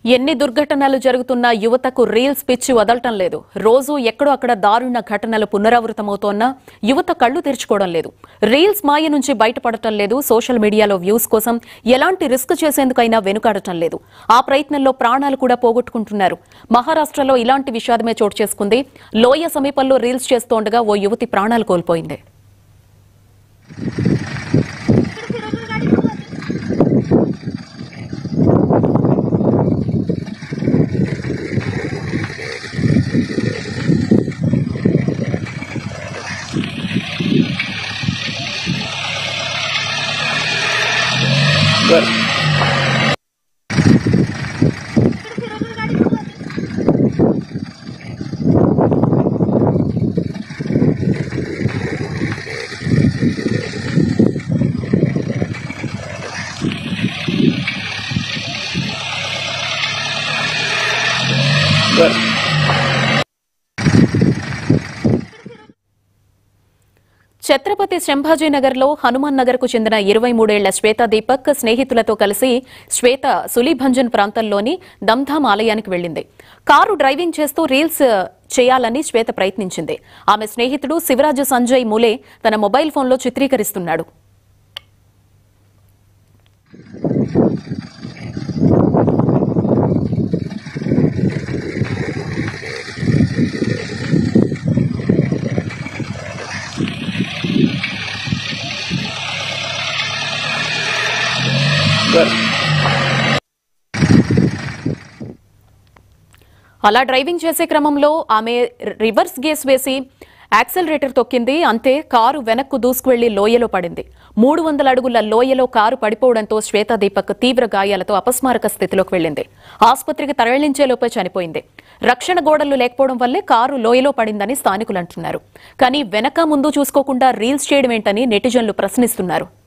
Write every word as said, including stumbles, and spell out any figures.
ఎన్ని దుర్ఘటనలు జరుగుతున్నా యువతకు రీల్స్ పిచ్చి వదలటం లేదు. రోజు ఎక్కడో అక్కడ దారుణ ఘటనలు పునరావృతమవుతోన్నా యువత కళ్ళు తెరుచుకోవడం లేదు. రీల్స్ మాయ నుంచి బయటపడటం లేదు. సోషల్ మీడియాలో వ్యూస్ కోసం ఎలాంటి రిస్క్ చేసేందుకైనా వెనుకాడటం లేదు. ఆ ప్రయత్నంలో ప్రాణాలు కూడా పోగొట్టుకుంటున్నారు. మహారాష్ట్రలో ఇలాంటి విషాదమే చోటు చేసుకుంది. లోయ సమీపంలో రీల్స్ చేస్తోండగా ఓ యువతి ప్రాణాలు కోల్పోయింది. Good. Good. ఛత్రపతి సంభాజీనగర్లో హనుమాన్ నగర్కు చెందిన ఇరవై మూడేళ్ల శ్వేత దీపక్ స్నేహితులతో కలిసి శ్వేత సులీభంజన్ ప్రాంతంలోని దమ్ధామ్ ఆలయానికి వెళ్లింది. కారు డ్రైవింగ్ చేస్తూ రీల్స్ చేయాలని శ్వేత ప్రయత్నించింది. ఆమె స్నేహితుడు శివరాజు సంజయ్ మూలే తన మొబైల్ ఫోన్లో చిత్రీకరిస్తున్నాడు. అలా డ్రైవింగ్ చేసే క్రమంలో ఆమె రివర్స్ గేస్ వేసి యాక్సెలరేటర్ తొక్కింది. అంతే కారు వెనక్కు దూసుకువెళ్లి లోయలో పడింది. మూడు వందల అడుగుల లోయలో కారు పడిపోవడంతో శ్వేత దీపక్ తీవ్ర గాయాలతో అపస్మారక స్థితిలోకి వెళ్లింది. ఆసుపత్రికి తరలించేలోపే చనిపోయింది. రక్షణ గోడలు లేకపోవడం వల్లే కారు లోయలో పడిందని స్థానికులు అంటున్నారు. కానీ వెనక ముందు చూసుకోకుండా రీల్స్ చేయడం ఏంటని నెటిజన్లు ప్రశ్నిస్తున్నారు.